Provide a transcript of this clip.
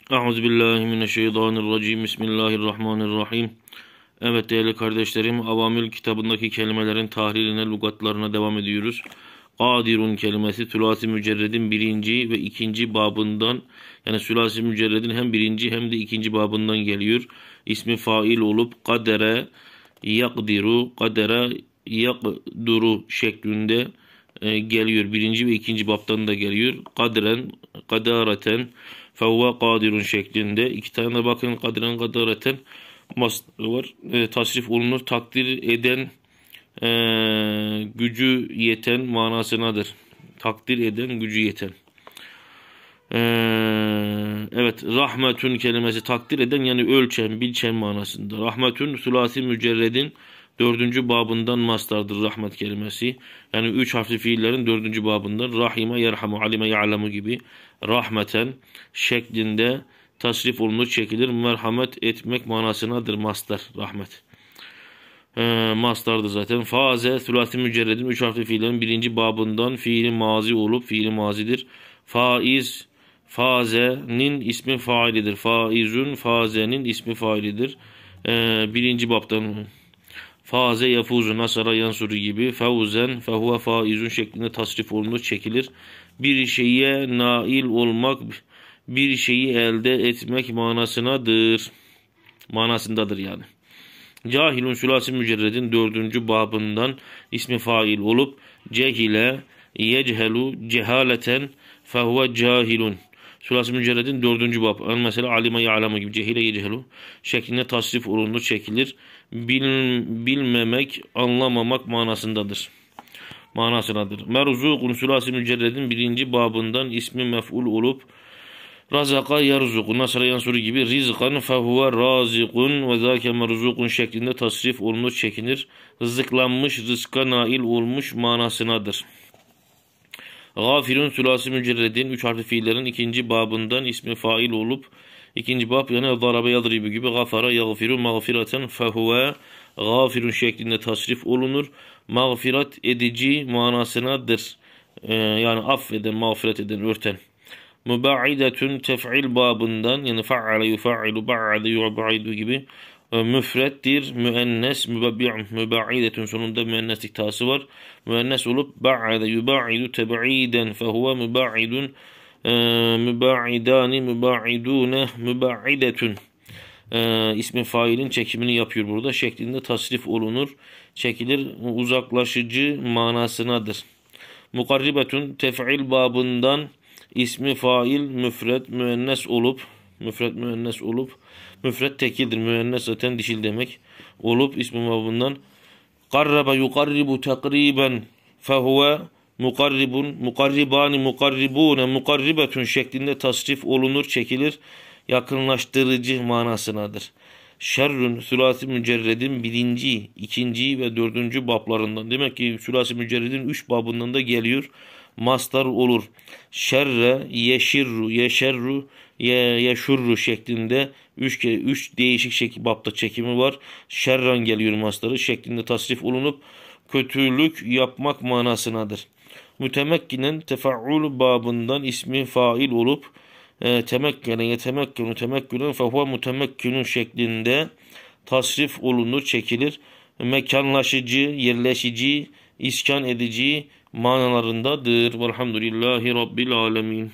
Euzubillahimineşşeytanirracim. Bismillahirrahmanirrahim. Evet değerli kardeşlerim, Avamil kitabındaki kelimelerin tahriline, lügatlarına devam ediyoruz. Kadirun kelimesi sülasi mücerredin birinci ve ikinci babından, yani sülasi mücerredin hem birinci hem de ikinci babından geliyor. İsmi fail olup kadere yakdiru, kadere yakduru şeklinde geliyor. Birinci ve ikinci babtan da geliyor. Kadren, kadareten, fevve kadirun şeklinde. İki tane de bakın, kadren, kadareten mastarı var. Tasrif olunur. Takdir eden, gücü yeten manasınadır. Takdir eden, gücü yeten. Evet, rahmetün kelimesi takdir eden, yani ölçen, biçen manasında. Rahmetün sülasi mücerredin dördüncü babından mastardır rahmet kelimesi. Yani üç harfli fiillerin dördüncü babından. Rahime, yerhamu, alime, ya'lemu gibi rahmeten şeklinde tasrif olunur, çekilir. Merhamet etmek manasınadır mastar, rahmet. Mastardır zaten. Faze sülasi mücerredin üç harfli fiillerin birinci babından, fiili mazi olup fiili mazidir. Faiz, fazenin ismi failidir. Faizün, fazenin ismi failidir. Birinci babdan. Faze yafuzu, nasara yansuru gibi. Fevzen, fehuve faizun şeklinde tasrif olunur, çekilir. Bir şeye nail olmak, bir şeyi elde etmek manasındadır yani. Cahilun sülasi mücerredin dördüncü babından ismi fail olup cehile yechelu cehaleten fehuve cahilun. Sülasi mücerredin dördüncü bab. Mesela alime ya'lemu gibi cehile yechelu şeklinde tasrif olunur, çekilir. Bilmemek, anlamamak manasındadır. Merzukun sülasi mücerredin birinci babından ismi mef'ul olup razaka yarzuku, nasra yansuru gibi rizkan fehuve razikun ve zâke merzukun şeklinde tasrif olunur, çekilir. Rızıklanmış, rızka nail olmuş manasınadır. Gafirun sülasi mücerredin üç harfli fiillerin ikinci babından ismi fail olup ikinci bab, yani darabe yadribu gibi gafara yagfiru mağfireten fehuve gafirun şeklinde tasrif olunur. Mağfiret edici manasınadır. Yani affeden, mağfiret eden, örten. Müba'idetün tef'il babından, yani fa'ale yufa'ilu ba'ade yu'ba'idu gibi müfrettir. Müennes, müba'idetün sonunda müenneslik tası var. Müennes olup ba'ade yuba'idu teb'iden fehuve müba'idun, müba'idani, müba'idune, müba'idetün ismi failin çekimini yapıyor burada şeklinde tasrif olunur, çekilir. Uzaklaşıcı manasınadır. Mukarribetün tef'il babından ismi fail müfret müennes olup müfret tekildir. Müennes zaten dişil demek. Olup ismi babından qarraba yuqarribu takriben fehuve mukarribun, mukarribani, mukarribune, mukarribetun şeklinde tasrif olunur, çekilir. Yakınlaştırıcı manasınadır. Şerrün sülasi mücerredin birinci, ikinci ve dördüncü bablarından. Demek ki sülasi mücerredin üç babından da geliyor. Mastar olur. Şerre, yeşirru, yeşerru, yeşurru şeklinde üç değişik babda çekimi var. Şerran geliyor mastarı şeklinde tasrif olunup kötülük yapmak manasınadır. Mütemekkinen tefaul babından ismi fail olup temekkene, yetemekkenu, temekkünen fehuve mutemekkünün şeklinde tasrif olunur, çekilir. Mekanlaşıcı, yerleşici, iskan edici manalarındadır. Velhamdülillahi Rabbil alemin.